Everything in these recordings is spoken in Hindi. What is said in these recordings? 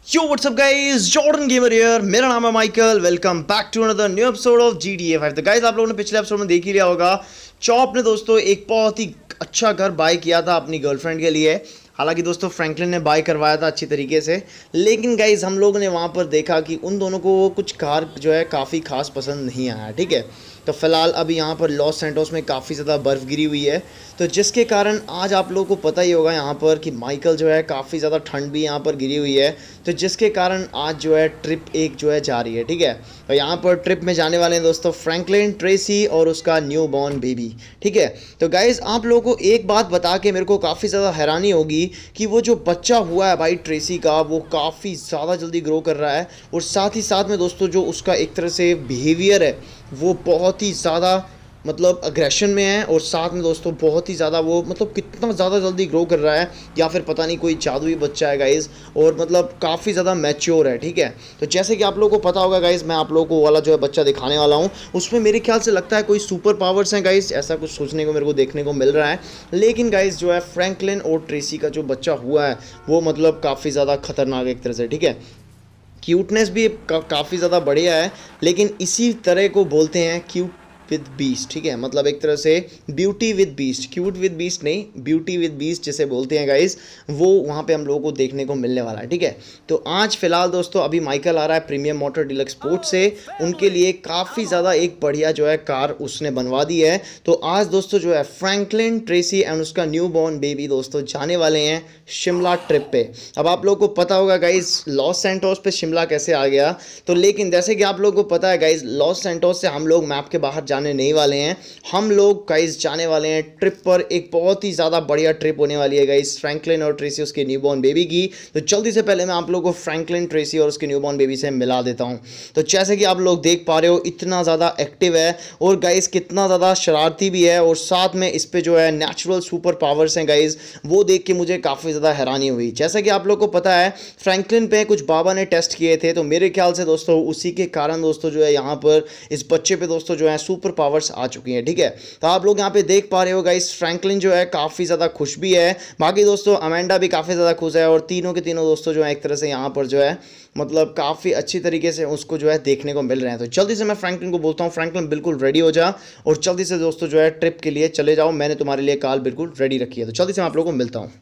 Yo what's up guys, Jordan gamer here. मेरा नाम है Michael. Welcome back to another new episode of GTA 5। तो गाइस, आप लोगों ने पिछले एपिसोड में देख ही लिया होगा, चॉप ने दोस्तों एक बहुत ही अच्छा घर बाय किया था अपनी गर्लफ्रेंड के लिए। हालांकि दोस्तों फ्रैंकलिन ने बाय करवाया था अच्छी तरीके से, लेकिन गाइस हम लोगों ने वहाँ पर देखा कि उन दोनों को कुछ कार जो है काफ़ी खास पसंद नहीं आया। ठीक है, तो फिलहाल अभी यहाँ पर लॉस सैंटोस में काफ़ी ज़्यादा बर्फ़ गिरी हुई है, तो जिसके कारण आज आप लोगों को पता ही होगा यहाँ पर कि माइकल जो है काफ़ी ज़्यादा ठंड भी यहाँ पर गिरी हुई है, तो जिसके कारण आज जो है ट्रिप एक जो है जा रही है। ठीक है, तो यहाँ पर ट्रिप में जाने वाले हैं दोस्तों फ्रैंकलिन, ट्रेसी और उसका न्यू बॉर्न बेबी। ठीक है, तो गाइज़ आप लोगों को एक बात बता के मेरे को काफ़ी ज़्यादा हैरानी होगी कि वो जो बच्चा हुआ है भाई ट्रेसी का, वो काफ़ी ज़्यादा जल्दी ग्रो कर रहा है, और साथ ही साथ में दोस्तों जो उसका एक तरह से बिहेवियर है वो बहुत ही ज़्यादा मतलब अग्रेशन में है, और साथ में दोस्तों बहुत ही ज़्यादा वो मतलब कितना ज़्यादा जल्दी ग्रो कर रहा है, या फिर पता नहीं कोई जादुई बच्चा है गाइज़, और मतलब काफ़ी ज़्यादा मैच्योर है। ठीक है, तो जैसे कि आप लोगों को पता होगा गाइज़, मैं आप लोगों को वाला जो है बच्चा दिखाने वाला हूँ, उसमें मेरे ख्याल से लगता है कोई सुपर पावर्स हैं गाइज़, ऐसा कुछ सोचने को मेरे को देखने को मिल रहा है। लेकिन गाइज़ जो है फ्रैंकलिन और ट्रेसी का जो बच्चा हुआ है वो मतलब काफ़ी ज़्यादा खतरनाक एक तरह से। ठीक है, क्यूटनेस भी काफ़ी ज़्यादा बढ़िया है, लेकिन इसी तरह को बोलते हैं क्यूट विद बीस्ट। ठीक है, मतलब एक तरह से beauty with beast, cute with beast नहीं, ब्यूटी विद बीस्ट जिसे बोलते हैं गाइस, वो वहाँ पे हम लोगों को देखने को मिलने वाला है। ठीक है, तो आज फिलहाल दोस्तों अभी माइकल आ रहा है प्रीमियम मोटर डीलक्स स्पोर्ट से, उनके लिए काफ़ी ज़्यादा एक बढ़िया जो है कार उसने बनवा दी है। तो आज दोस्तों जो है फ्रैंकलिन, ट्रेसी एंड उसका न्यू बॉर्न बेबी दोस्तों जाने वाले हैं शिमला ट्रिप पे। अब आप लोगों को पता होगा गाइज लॉस सैंटोस पे शिमला कैसे आ गया, तो लेकिन जैसे कि आप लोगों को पता है गाइज, लॉस सैंटोस से हम लोग मैप के बाहर जाने नहीं वाले हैं, हम लोग गाइस जाने वाले हैं ट्रिप पर। एक बहुत ही ज़्यादा बढ़िया ट्रिप होने वाली है गाइस, फ्रैंकलिन और ट्रेसी उसके न्यूबॉर्न बेबी की। तो जल्दी से पहले मैं आप लोगों को फ्रैंकलिन, ट्रेसी और उसके न्यूबॉर्न बेबी से मिला देता हूं। तो जैसे कि आप लोग देख पा रहे हो, इतना ज़्यादा एक्टिव है और गाइस कितना ज़्यादा शरारती भी है, और साथ में इस पर जो है नेचुरल सुपर पावर्स हैं गाइस, वो देख के मुझे काफ़ी ज़्यादा हैरानी हुई। जैसा कि आप लोग को पता है फ्रैंकलिन पे कुछ बाबा ने टेस्ट किए थे, तो मेरे ख्याल से दोस्तों उसी के कारण दोस्तों जो है यहाँ पर इस बच्चे पे दोस्तों जो है सुपर पावर्स आ चुकी हैं। ठीक है, तो आप लोग यहाँ पे देख पा रहे हो गाइस, फ्रैंकलिन जो है काफ़ी ज़्यादा खुश भी है, बाकी दोस्तों अमेंडा भी काफ़ी ज़्यादा खुश है, और तीनों के तीनों दोस्तों जो है एक तरह से यहाँ पर जो है मतलब काफ़ी अच्छी तरीके से उसको जो है देखने को मिल रहे हैं। तो जल्दी से मैं फ्रैंकलिन को बोलता हूँ, फ्रैंकलिन बिल्कुल रेडी हो जा, और जल्दी से दोस्तों जो है ट्रिप के लिए चले जाओ, मैंने तुम्हारे लिए कार बिल्कुल रेडी रखी है। तो जल्दी से मैं आप लोगों को मिलता हूँ।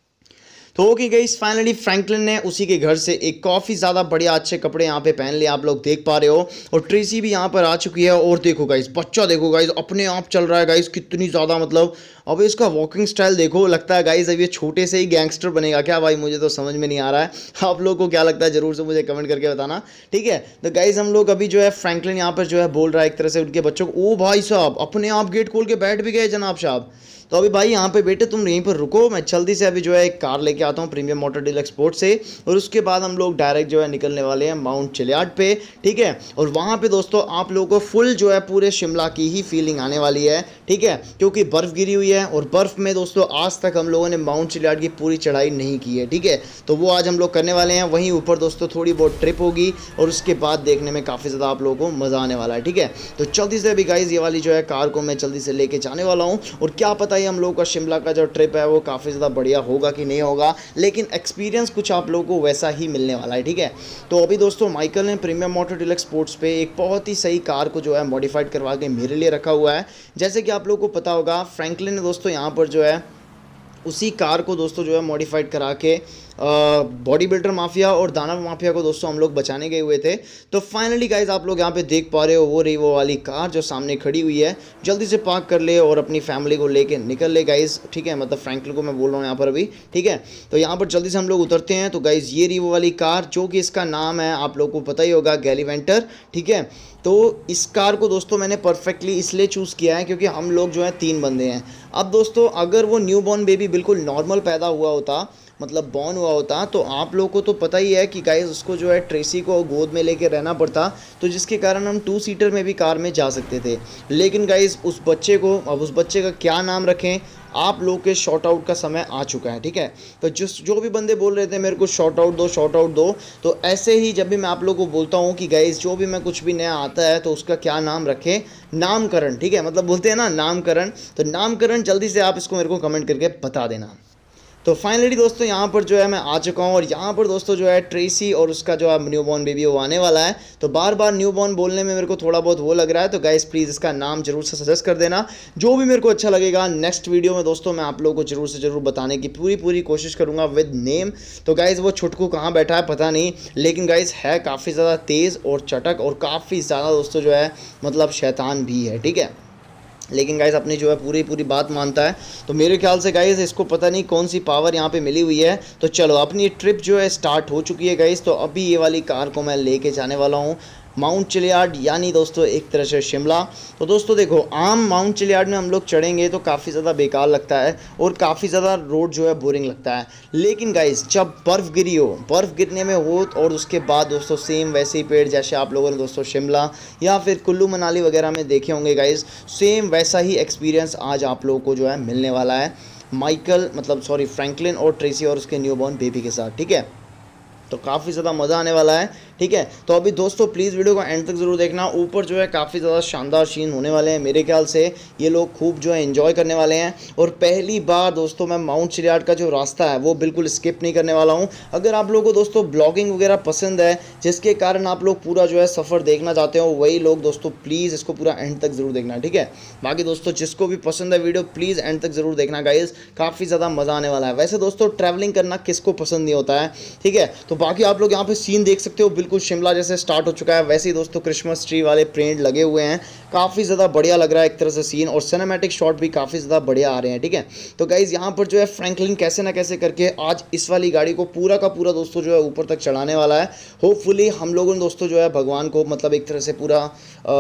तो ओके गाइस, फाइनली फ्रैंकलिन ने उसी के घर से एक काफ़ी ज़्यादा बढ़िया अच्छे कपड़े यहाँ पे पहन लिए, आप लोग देख पा रहे हो, और ट्रेसी भी यहाँ पर आ चुकी है। और देखो गाइस, बच्चा देखो गाइस अपने आप चल रहा है गाइस, कितनी ज़्यादा मतलब अब इसका वॉकिंग स्टाइल देखो, लगता है गाइस अब ये छोटे से ही गैंगस्टर बनेगा क्या भाई, मुझे तो समझ में नहीं आ रहा है। आप लोगों को क्या लगता है ज़रूर से मुझे कमेंट करके बताना। ठीक है, तो गाइस हम लोग अभी जो है फ्रैंकलिन यहाँ पर जो है बोल रहा है एक तरह से उनके बच्चों को, ओ भाई साहब अपने आप गेट खोल के बैठ भी गए जनाब साहब। तो अभी भाई यहाँ पे बेटे तुम यहीं पर रुको, मैं जल्दी से अभी जो है एक कार लेके आता हूँ प्रीमियम मोटर डीलक्स स्पोर्ट से, और उसके बाद हम लोग डायरेक्ट जो है निकलने वाले हैं माउंट चिलियाड पे। ठीक है, और वहाँ पे दोस्तों आप लोगों को फुल जो है पूरे शिमला की ही फीलिंग आने वाली है। ठीक है, क्योंकि बर्फ़ गिरी हुई है, और बर्फ़ में दोस्तों आज तक हम लोगों ने माउंट चिलियाड की पूरी चढ़ाई नहीं की है। ठीक है, तो वो आज हम लोग करने वाले हैं। वहीं ऊपर दोस्तों थोड़ी बहुत ट्रिप होगी, और उसके बाद देखने में काफ़ी ज़्यादा आप लोगों को मज़ा आने वाला है। ठीक है, तो जल्दी से अभी गाइज़ ये वाली जो है कार को मैं जल्दी से लेके जाने वाला हूँ, और क्या पता ही हम लोगों का शिमला का जो ट्रिप है वो काफ़ी ज़्यादा बढ़िया होगा कि नहीं होगा, लेकिन एक्सपीरियंस कुछ आप लोगों को वैसा ही मिलने वाला है। ठीक है, तो अभी दोस्तों माइकल ने प्रीमियम मोटर डीलक्स स्पोर्ट्स पे एक बहुत ही सही कार को जो है मॉडिफाइड करवा के मेरे लिए रखा हुआ है। जैसे कि आप लोगों को पता होगा फ्रैंकलिन ने दोस्तों यहाँ पर जो है उसी कार को दोस्तों जो है मॉडिफाइड करा के बॉडी बिल्डर माफिया और दानव माफिया को दोस्तों हम लोग बचाने गए हुए थे। तो फाइनली गाइज आप लोग यहाँ पे देख पा रहे हो, वो रही वो वाली कार जो सामने खड़ी हुई है। जल्दी से पार्क कर ले और अपनी फैमिली को लेके निकल ले गाइज। ठीक है, मतलब फ्रैंकलिन को मैं बोल रहा हूँ यहाँ पर अभी। ठीक है, तो यहाँ पर जल्दी से हम लोग उतरते हैं। तो गाइज ये रही वो वाली कार, जो कि इसका नाम है आप लोग को पता ही होगा गैलीवेंटर। ठीक है, तो इस कार को दोस्तों मैंने परफेक्टली इसलिए चूज़ किया है क्योंकि हम लोग जो है 3 बंदे हैं। अब दोस्तों अगर वो न्यू बॉर्न बेबी बिल्कुल नॉर्मल पैदा हुआ होता, मतलब बॉर्न हुआ होता, तो आप लोगों को तो पता ही है कि गाइस उसको जो है ट्रेसी को गोद में लेके रहना पड़ता, तो जिसके कारण हम 2 सीटर में भी कार में जा सकते थे। लेकिन गाइस उस बच्चे को, अब उस बच्चे का क्या नाम रखें, आप लोग के शॉर्ट आउट का समय आ चुका है। ठीक है, तो जो भी बंदे बोल रहे थे मेरे को शॉर्ट आउट दो, तो ऐसे ही जब भी मैं आप लोगों को बोलता हूँ कि गाइस जो भी मैं कुछ भी नया आता है तो उसका क्या नाम रखें, नामकरण। ठीक है, मतलब बोलते हैं ना नामकरण, तो नामकरण जल्दी से आप इसको मेरे को कमेंट करके बता देना। तो फाइनली दोस्तों यहाँ पर जो है मैं आ चुका हूँ और यहाँ पर दोस्तों जो है ट्रेसी और उसका जो है न्यूबॉर्न बेबी वो आने वाला है। तो बार बार न्यूबॉर्न बोलने में मेरे को थोड़ा बहुत वो लग रहा है, तो गाइस प्लीज़ इसका नाम जरूर से सजेस्ट कर देना। जो भी मेरे को अच्छा लगेगा नेक्स्ट वीडियो में दोस्तों मैं आप लोगों को जरूर से जरूर बताने की पूरी कोशिश करूँगा विद नेम। तो गाइस वो छुटकू कहाँ बैठा है पता नहीं, लेकिन गाइस है काफ़ी ज़्यादा तेज़ और चटक और काफ़ी ज़्यादा दोस्तों जो है मतलब शैतान भी है, ठीक है। लेकिन गाइस अपनी जो है पूरी बात मानता है। तो मेरे ख्याल से गाइस इसको पता नहीं कौन सी पावर यहाँ पे मिली हुई है। तो चलो अपनी ट्रिप जो है स्टार्ट हो चुकी है गाइस। तो अभी ये वाली कार को मैं लेके जाने वाला हूँ माउंट चिलियार्ड, यानी दोस्तों एक तरह से शिमला। तो दोस्तों देखो, आम माउंट चिलियार्ड में हम लोग चढ़ेंगे तो काफ़ी ज़्यादा बेकार लगता है और काफ़ी ज़्यादा रोड जो है बोरिंग लगता है। लेकिन गाइस जब बर्फ़ गिरी हो, बर्फ़ गिरने में हो और उसके बाद दोस्तों सेम वैसे ही पेड़ जैसे आप लोगों ने दोस्तों शिमला या फिर कुल्लू मनाली वगैरह में देखे होंगे गाइस, सेम वैसा ही एक्सपीरियंस आज आप लोगों को जो है मिलने वाला है फ्रैंकलिन और ट्रेसी और उसके न्यूबॉर्न बेबी के साथ, ठीक है। तो काफ़ी ज़्यादा मज़ा आने वाला है, ठीक है। तो अभी दोस्तों प्लीज़ वीडियो को एंड तक ज़रूर देखना। ऊपर जो है काफ़ी ज़्यादा शानदार सीन होने वाले हैं, मेरे ख्याल से ये लोग खूब जो है एंजॉय करने वाले हैं। और पहली बार दोस्तों मैं माउंट चिलियार्ड का जो रास्ता है वो बिल्कुल स्किप नहीं करने वाला हूँ। अगर आप लोगों को दोस्तों ब्लॉगिंग वगैरह पसंद है, जिसके कारण आप लोग पूरा जो है सफ़र देखना चाहते हो, वही लोग दोस्तों प्लीज़ इसको पूरा एंड तक ज़रूर देखना, ठीक है। बाकी दोस्तों जिसको भी पसंद है वीडियो प्लीज़ एंड तक ज़रूर देखना गाइज़, काफ़ी ज़्यादा मज़ा आने वाला है। वैसे दोस्तों ट्रैवलिंग करना किसको पसंद नहीं होता है, ठीक है। तो बाकी आप लोग यहाँ पे सीन देख सकते हो, बिल्कुल शिमला जैसे स्टार्ट हो चुका है। वैसे ही दोस्तों क्रिसमस ट्री वाले पेंट लगे हुए हैं, काफ़ी ज़्यादा बढ़िया लग रहा है एक तरह से सीन, और सिनेमैटिक शॉट भी काफ़ी ज़्यादा बढ़िया आ रहे हैं, ठीक है। तो गाइज़ यहाँ पर जो है फ्रैंकलिन कैसे ना कैसे करके आज इस वाली गाड़ी को पूरा का पूरा दोस्तों जो है ऊपर तक चढ़ाने वाला है। होपफुली हम लोगों ने दोस्तों जो है भगवान को मतलब एक तरह से पूरा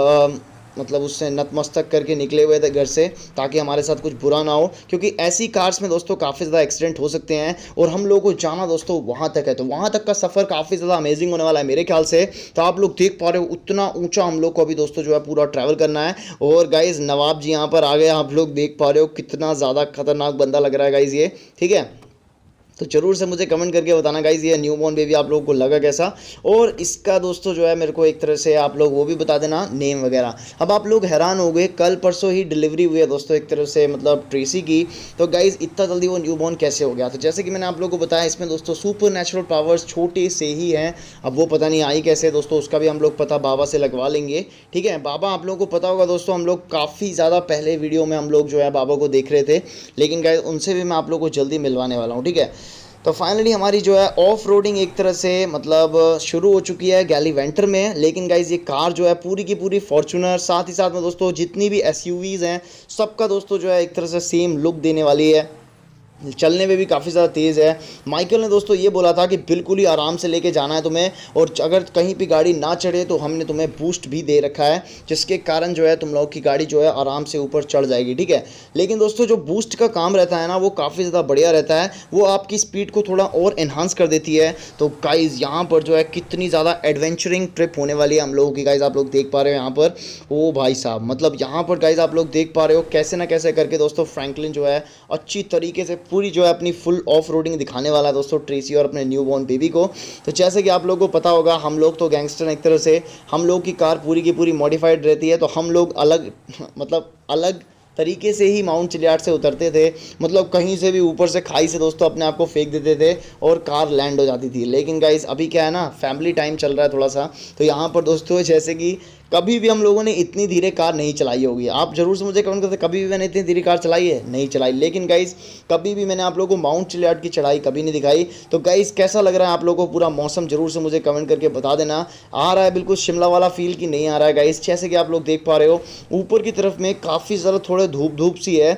मतलब उससे नतमस्तक करके निकले हुए थे घर से, ताकि हमारे साथ कुछ बुरा ना हो, क्योंकि ऐसी कार्स में दोस्तों काफ़ी ज़्यादा एक्सीडेंट हो सकते हैं और हम लोगों को जाना दोस्तों वहाँ तक है। तो वहाँ तक का सफ़र काफ़ी ज़्यादा अमेजिंग होने वाला है मेरे ख्याल से। तो आप लोग देख पा रहे हो उतना ऊंचा हम लोग को अभी दोस्तों जो है पूरा ट्रैवल करना है। और गाइज़ नवाब जी यहाँ पर आ गए, आप लोग देख पा रहे हो कितना ज़्यादा खतरनाक बंदा लग रहा है गाइज़ ये, ठीक है। तो जरूर से मुझे कमेंट करके बताना गाइज़ ये न्यूबॉर्न बेबी आप लोगों को लगा कैसा, और इसका दोस्तों जो है मेरे को एक तरह से आप लोग वो भी बता देना नेम वगैरह। अब आप लोग हैरान हो गए, कल परसों ही डिलीवरी हुई है दोस्तों एक तरह से मतलब ट्रेसी की। तो गाइज़ इतना जल्दी वो न्यूबॉर्न कैसे हो गया? तो जैसे कि मैंने आप लोगों को बताया, इसमें दोस्तों सुपर नेचुरल पावर्स छोटे से ही हैं। अब वो पता नहीं आई कैसे दोस्तों, उसका भी हम लोग पता बाबा से लगवा लेंगे, ठीक है। बाबा आप लोगों को पता होगा दोस्तों, हम लोग काफ़ी ज़्यादा पहले वीडियो में हम लोग जो है बाबा को देख रहे थे, लेकिन गाइज़ उनसे भी मैं आप लोग को जल्दी मिलवाने वाला हूँ, ठीक है। तो फाइनली हमारी जो है ऑफ रोडिंग एक तरह से मतलब शुरू हो चुकी है गैलीवेंटर में। लेकिन गाइज़ ये कार जो है पूरी की पूरी फॉर्च्यूनर, साथ ही साथ में दोस्तों जितनी भी एसयूवीज़ हैं सबका दोस्तों जो है एक तरह से सेम लुक देने वाली है। चलने में भी काफ़ी ज़्यादा तेज़ है। माइकल ने दोस्तों ये बोला था कि बिल्कुल ही आराम से लेके जाना है तुम्हें, और अगर कहीं भी गाड़ी ना चढ़े तो हमने तुम्हें बूस्ट भी दे रखा है, जिसके कारण जो है तुम लोगों की गाड़ी जो है आराम से ऊपर चढ़ जाएगी, ठीक है। लेकिन दोस्तों जो बूस्ट का काम रहता है ना वो काफ़ी ज़्यादा बढ़िया रहता है, वो आपकी स्पीड को थोड़ा और इन्हांस कर देती है। तो गाइज़ यहाँ पर जो है कितनी ज़्यादा एडवेंचरिंग ट्रिप होने वाली है हम लोगों की गाइज़, आप लोग देख पा रहे हो यहाँ पर। ओ भाई साहब, मतलब यहाँ पर गाइज़ आप लोग देख पा रहे हो कैसे ना कैसे करके दोस्तों फ्रैंकलिन जो है अच्छी तरीके से पूरी जो है अपनी फुल ऑफ रोडिंग दिखाने वाला है दोस्तों ट्रेसी और अपने न्यूबॉर्न बेबी को। तो जैसे कि आप लोगों को पता होगा, हम लोग तो गैंगस्टर एक तरह से, हम लोग की कार पूरी की पूरी मॉडिफाइड रहती है, तो हम लोग अलग मतलब अलग तरीके से ही माउंट चिलियार्ड से उतरते थे, मतलब कहीं से भी ऊपर से खाई से दोस्तों अपने आप को फेंक देते थे और कार लैंड हो जाती थी। लेकिन गाइस अभी क्या है ना, फैमिली टाइम चल रहा है थोड़ा सा, तो यहाँ पर दोस्तों जैसे कि कभी भी हम लोगों ने इतनी धीरे कार नहीं चलाई होगी। आप जरूर से मुझे कमेंट करते कभी भी मैंने इतनी धीरे कार चलाई है, नहीं चलाई। लेकिन गाइस कभी भी मैंने आप लोगों को माउंट चिलियार्ड की चढ़ाई कभी नहीं दिखाई। तो गाइस कैसा लग रहा है आप लोगों को पूरा मौसम, जरूर से मुझे कमेंट करके बता देना। आ रहा है बिल्कुल शिमला वाला फील कि नहीं आ रहा है गाइस? जैसे कि आप लोग देख पा रहे हो ऊपर की तरफ में काफ़ी ज़्यादा थोड़े धूप सी है,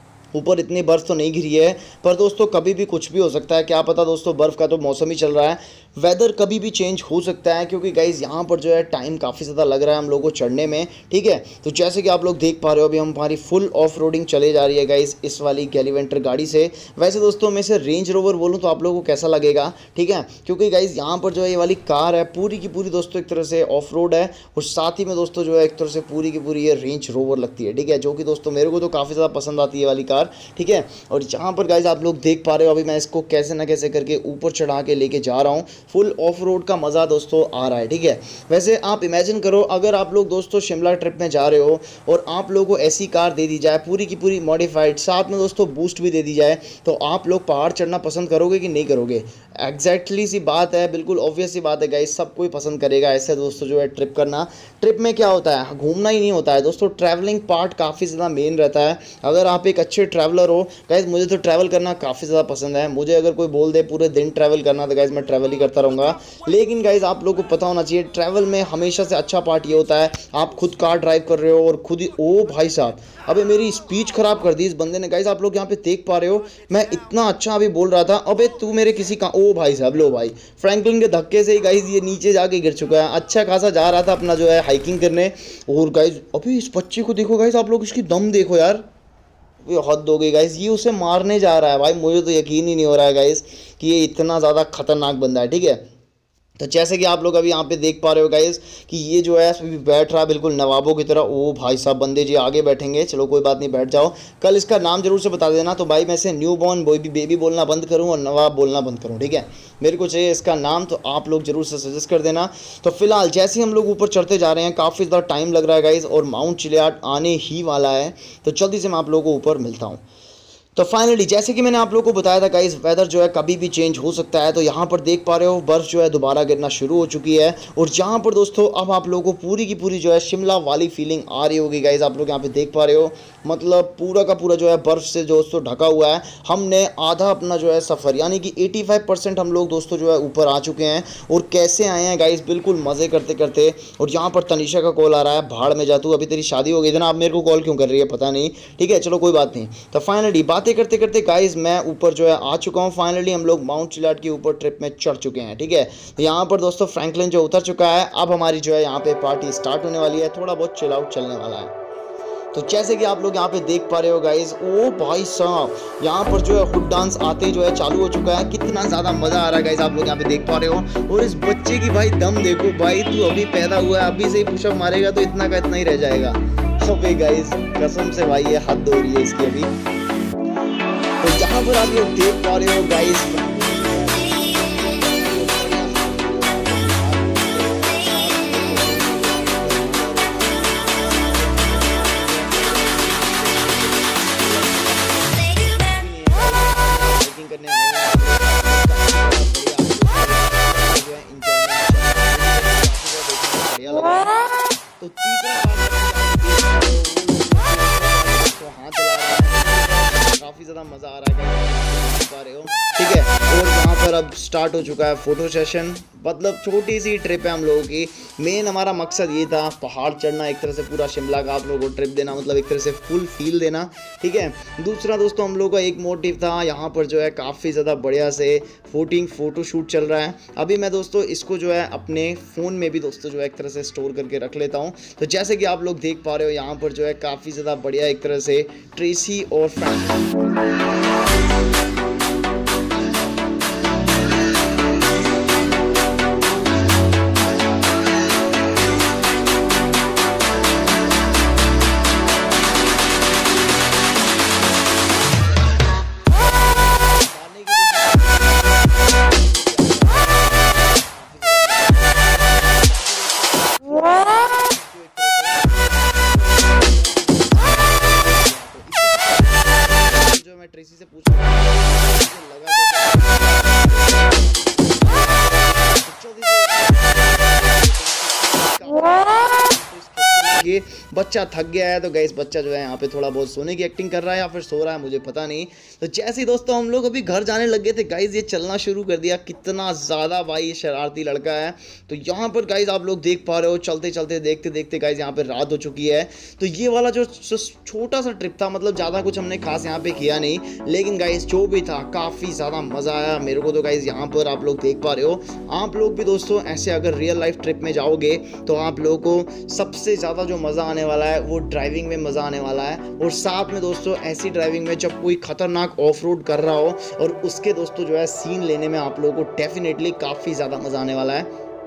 ऊपर इतनी बर्फ़ तो नहीं गिरी है, पर दोस्तों कभी भी कुछ भी हो सकता है, क्या पता दोस्तों, बर्फ़ का तो मौसम ही चल रहा है, वेदर कभी भी चेंज हो सकता है। क्योंकि गाइज़ यहाँ पर जो है टाइम काफ़ी ज़्यादा लग रहा है हम लोगों को चढ़ने में, ठीक है। तो जैसे कि आप लोग देख पा रहे हो अभी हमारी फुल ऑफ रोडिंग चले जा रही है गाइज़ इस वाली गैलीवेंटर गाड़ी से। वैसे दोस्तों मैं इसे रेंज रोवर बोलूँ तो आप लोगों को कैसा लगेगा, ठीक है, क्योंकि गाइज़ यहाँ पर जो है ये वाली कार है पूरी की पूरी दोस्तों एक तरह से ऑफ रोड है, और साथ ही में दोस्तों जो है एक तरह से पूरी की पूरी ये रेंज रोवर लगती है, ठीक है, जो कि दोस्तों मेरे को तो काफ़ी ज़्यादा पसंद आती है वाली कार, ठीक है। और यहाँ पर गाइज़ आप लोग देख पा रहे हो अभी मैं इसको कैसे ना कैसे करके ऊपर चढ़ा के लेके जा रहा हूँ। फुल ऑफ रोड का मज़ा दोस्तों आ रहा है। ठीक है, वैसे आप इमेजिन करो अगर आप लोग दोस्तों शिमला ट्रिप में जा रहे हो और आप लोगों को ऐसी कार दे दी जाए पूरी की पूरी मॉडिफाइड, साथ में दोस्तों बूस्ट भी दे दी जाए, तो आप लोग पहाड़ चढ़ना पसंद करोगे कि नहीं करोगे? एग्जैक्टली सी बात है, बिल्कुल ऑब्वियस सी बात है गाइस, सब कोई पसंद करेगा ऐसे दोस्तों जो है ट्रिप करना। ट्रिप में क्या होता है, घूमना ही नहीं होता है दोस्तों, ट्रैवलिंग पार्ट काफ़ी ज़्यादा मेन रहता है। अगर आप एक अच्छे ट्रैवलर हो गाइस, मुझे तो ट्रैवल करना काफ़ी ज़्यादा पसंद है। मुझे अगर कोई बोल दे पूरे दिन ट्रैवल करना तो गाइस मैं ट्रैवल ही करता रहूँगा। लेकिन गाइस आप लोगों को पता होना चाहिए ट्रैवल में हमेशा से अच्छा पार्ट ये होता है आप खुद कार ड्राइव कर रहे हो और खुद ही, ओ भाई साहब अबे मेरी स्पीच खराब कर दी इस बंदे ने। गाइस आप लोग यहाँ पे देख पा रहे हो मैं इतना अच्छा अभी बोल रहा था, अबे तू मेरे किसी का, ओ भाई साहब लो भाई, फ्रैंकलिन के धक्के से ही गाइस ये नीचे जाके गिर चुका है। अच्छा खासा जा रहा था अपना जो है हाइकिंग करने, और गाइस अभी इस बच्चे को देखो गाइस, आप लोग इसकी दम देखो यार, ये हद हो गई गाइस, ये उसे मारने जा रहा है भाई। मुझे तो यकीन ही नहीं हो रहा है गाइस कि ये इतना ज़्यादा खतरनाक बंदा है। ठीक है, तो जैसे कि आप लोग अभी यहाँ पे देख पा रहे हो गाइस कि ये जो है अभी बैठ रहा है बिल्कुल नवाबों की तरह। ओ भाई साहब बंदे जी आगे बैठेंगे, चलो कोई बात नहीं, बैठ जाओ। कल इसका नाम जरूर से बता देना, तो भाई मैं से न्यू बॉर्न बेबी बोलना बंद करूँ और नवाब बोलना बंद करूँ। ठीक है, मेरे को चाहिए इसका नाम, तो आप लोग जरूर से सजेस्ट कर देना। तो फिलहाल जैसे ही हम लोग ऊपर चढ़ते जा रहे हैं, काफ़ी ज़्यादा टाइम लग रहा है गाइस और माउंट चिलियाट आने ही वाला है, तो जल्दी से मैं आप लोगों को ऊपर मिलता हूँ। तो फाइनली जैसे कि मैंने आप लोगों को बताया था गाइस, वेदर जो है कभी भी चेंज हो सकता है। तो यहाँ पर देख पा रहे हो बर्फ़ जो है दोबारा गिरना शुरू हो चुकी है, और जहाँ पर दोस्तों अब आप लोगों को पूरी की पूरी जो है शिमला वाली फीलिंग आ रही होगी गाइस। आप लोग यहाँ पे देख पा रहे हो, मतलब पूरा का पूरा जो है बर्फ़ से दोस्तों ढका हुआ है। हमने आधा अपना जो है सफ़र यानी कि 85% हम लोग दोस्तों जो है ऊपर आ चुके हैं। और कैसे आए हैं गाइस, बिल्कुल मज़े करते करते। और यहाँ पर तनीषा का कॉल आ रहा है, भाड़ में जा तू, अभी तेरी शादी हो गई थी ना, अब मेरे को कॉल क्यों कर रही है पता नहीं। ठीक है चलो कोई बात नहीं। तो फाइनली बातें करते करते गाइस मैं ऊपर जो है आ चुका हूँ। फाइनली हम लोग माउंट चिलियाट के ऊपर ट्रिप में चढ़ चुके हैं। ठीक है, तो यहाँ पर दोस्तों फ्रैंकलिन जो उतर चुका है, अब हमारी जो है यहाँ पे पार्टी स्टार्ट होने वाली है, थोड़ा बहुत चिल आउट चलने वाला है। तो जैसे कि आप लोग यहाँ पे देख पा रहे हो गाइस, ओ भाई साहब यहाँ पर जो है हुड डांस आते ही जो है चालू हो चुका है। कितना ज़्यादा मज़ा आ रहा है गाइस, आप लोग यहाँ पे देख पा रहे हो। और इस बच्चे की भाई दम देखो भाई, तू अभी पैदा हुआ है, अभी से ही पुशअप मारेगा तो इतना का इतना ही रह जाएगा। अबे गाइस कसम से भाई ये हद हो रही है इसकी अभी। तो जहाँ पर आप लोग देख पा रहे हो गाइस, तो तीसरा काफ़ी ज़्यादा मज़ा आ रहा है पा रहे हो। ठीक है, और यहाँ पर अब स्टार्ट हो चुका है फ़ोटो सेशन। मतलब छोटी सी ट्रिप है हम लोगों की, मेन हमारा मकसद ये था पहाड़ चढ़ना, एक तरह से पूरा शिमला का आप लोगों को ट्रिप देना, मतलब एक तरह से फुल फील देना। ठीक है, दूसरा दोस्तों हम लोगों का एक मोटिव था, यहाँ पर जो है काफ़ी ज़्यादा बढ़िया से फ़ोटो शूट चल रहा है। अभी मैं दोस्तों इसको जो है अपने फ़ोन में भी दोस्तों जो है एक तरह से स्टोर करके रख लेता हूँ। तो जैसे कि आप लोग देख पा रहे हो यहाँ पर जो है काफ़ी ज़्यादा बढ़िया एक तरह से ट्रेसी और ट्रेसी से पूछ लगा ये बच्चा थक गया है, तो गाइस बच्चा जो है यहाँ पे थोड़ा बहुत सोने की एक्टिंग कर रहा है या फिर सो रहा है मुझे पता नहीं। तो जैसे ही दोस्तों हम लोग अभी घर जाने लग गए थे गाइस, ये चलना शुरू कर दिया। कितना ज़्यादा भाई शरारती लड़का है। तो यहाँ पर गाइस आप लोग देख पा रहे हो, चलते चलते देखते देखते गाइस यहाँ पर रात हो चुकी है। तो ये वाला जो छोटा सा ट्रिप था, मतलब ज़्यादा कुछ हमने खास यहाँ पे किया नहीं, लेकिन गाइस जो भी था काफ़ी ज़्यादा मज़ा आया मेरे को। तो गाइस यहाँ पर आप लोग देख पा रहे हो, आप लोग भी दोस्तों ऐसे अगर रियल लाइफ ट्रिप में जाओगे तो आप लोगों को सबसे ज़्यादा जो मज़ा आने वाला है वो ड्राइविंग में मज़ा आने वाला है। और साथ में दोस्तों ऐसी ड्राइविंग में जब कोई खतरनाक ऑफ रोड कर रहा हो और उसके दोस्तों जो है सीन लेने में आप लोगों को डेफिनेटली काफ़ी ज़्यादा मज़ा आने वाला है।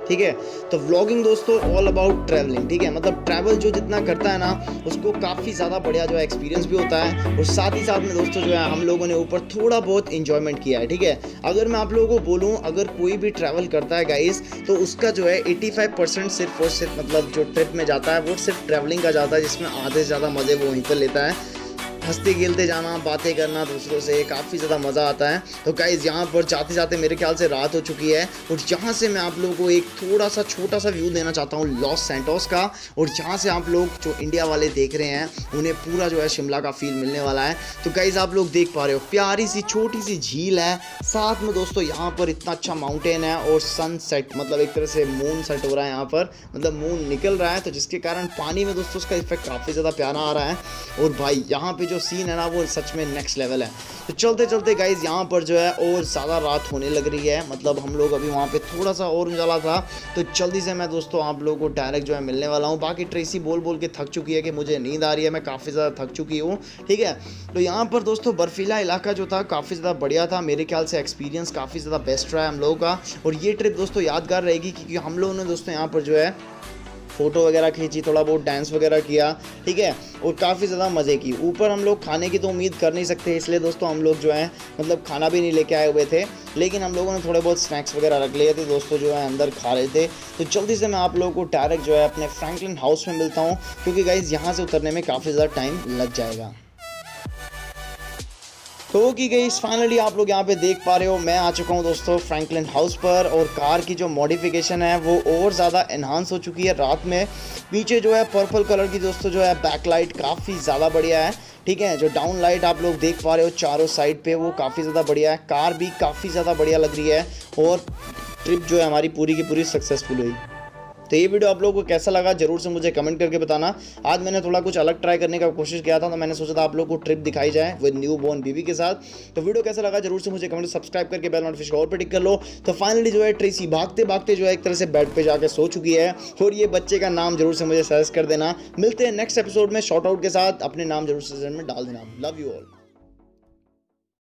ठीक है। तो व्लॉगिंग दोस्तों ऑल अबाउट ट्रैवलिंग, ठीक है, मतलब ट्रैवल जो जितना करता है ना उसको काफ़ी ज़्यादा बढ़िया जो है एक्सपीरियंस भी होता है, और साथ ही साथ में दोस्तों जो है हम लोगों ने ऊपर थोड़ा बहुत इंजॉयमेंट किया है, ठीक है। अगर मैं आप लोगों को बोलूँ, अगर कोई भी ट्रैवल करता है गाइस, तो उसका जो है 85% सिर्फ और सिर्फ मतलब जो ट्रिप में जाता है वो सिर्फ ट्रैवलिंग का जाता है, जिसमें आधे से ज़्यादा मज़े वो वहीं पर लेता है। हंसते खेलते जाना, बातें करना दूसरों से, काफ़ी ज़्यादा मज़ा आता है। तो गाइज़ यहाँ पर जाते जाते मेरे ख्याल से रात हो चुकी है, और यहाँ से मैं आप लोगों को एक थोड़ा सा छोटा सा व्यू देना चाहता हूँ लॉस सैंटोस का, और जहाँ से आप लोग जो इंडिया वाले देख रहे हैं उन्हें पूरा जो है शिमला का फील मिलने वाला है। तो गाइज़ आप लोग देख पा रहे हो प्यारी सी छोटी सी झील है, साथ में दोस्तों यहाँ पर इतना अच्छा माउंटेन है, और सनसेट मतलब एक तरह से मून सेट हो रहा है यहाँ पर, मतलब मून निकल रहा है, तो जिसके कारण पानी में दोस्तों उसका इफेक्ट काफ़ी ज़्यादा प्यारा आ रहा है। और भाई यहाँ पे जो सीन है ना वो सच में नेक्स्ट लेवल है। तो चलते चलते गाइज यहाँ पर जो है और ज़्यादा रात होने लग रही है, मतलब हम लोग अभी वहाँ पे थोड़ा सा और उजाला था, तो जल्दी से मैं दोस्तों आप लोगों को डायरेक्ट जो है मिलने वाला हूँ। बाकी ट्रेसी बोल बोल के थक चुकी है कि मुझे नींद आ रही है, मैं काफ़ी ज़्यादा थक चुकी हूँ, ठीक है। तो यहाँ पर दोस्तों बर्फीला इलाका जो था काफ़ी ज़्यादा बढ़िया था, मेरे ख्याल से एक्सपीरियंस काफ़ी ज़्यादा बेस्ट रहा है हम लोगों का, और ये ट्रिप दोस्तों यादगार रहेगी क्योंकि हम लोगों ने दोस्तों यहाँ पर जो है फ़ोटो वगैरह खींची, थोड़ा बहुत डांस वगैरह किया, ठीक है, और काफ़ी ज़्यादा मज़े की। ऊपर हम लोग खाने की तो उम्मीद कर नहीं सकते, इसलिए दोस्तों हम लोग जो है मतलब खाना भी नहीं लेके आए हुए थे, लेकिन हम लोगों ने थोड़े बहुत स्नैक्स वगैरह रख लिए थे दोस्तों, जो है अंदर खा रहे थे। तो जल्दी से मैं आप लोगों को डायरेक्ट जो है अपने फ्रैंकलिन हाउस में मिलता हूँ, क्योंकि गाइज़ यहाँ से उतरने में काफ़ी ज़्यादा टाइम लग जाएगा। तो कि गाइस फाइनली आप लोग यहाँ पे देख पा रहे हो मैं आ चुका हूँ दोस्तों फ्रैंकलिन हाउस पर, और कार की जो मॉडिफिकेशन है वो और ज़्यादा एनहांस हो चुकी है रात में। पीछे जो है पर्पल कलर की दोस्तों जो है बैकलाइट काफ़ी ज़्यादा बढ़िया है, ठीक है। जो डाउन लाइट आप लोग देख पा रहे हो चारों साइड पे वो काफ़ी ज़्यादा बढ़िया है, कार भी काफ़ी ज़्यादा बढ़िया लग रही है, और ट्रिप जो है हमारी पूरी की पूरी सक्सेसफुल हुई। तो ये वीडियो आप लोगों को कैसा लगा जरूर से मुझे कमेंट करके बताना। आज मैंने थोड़ा कुछ अलग ट्राई करने का कोशिश किया था, तो मैंने सोचा था आप लोगों को ट्रिप दिखाई जाए विद न्यू बॉर्न बेबी के साथ। तो वीडियो कैसा लगा जरूर से मुझे कमेंट, सब्सक्राइब करके बेल नोटिफिकेशन और पे टिक कर लो। तो फाइनली जो है ट्रेसी भागते भागते जो है एक तरह से बेड पे जाके सो चुकी है, और ये बच्चे का नाम जरूर से मुझे सजेस्ट कर देना। मिलते हैं नेक्स्ट एपिसोड में शॉर्ट आउट के साथ, अपने नाम जरूर से में डाल देना। Love you all.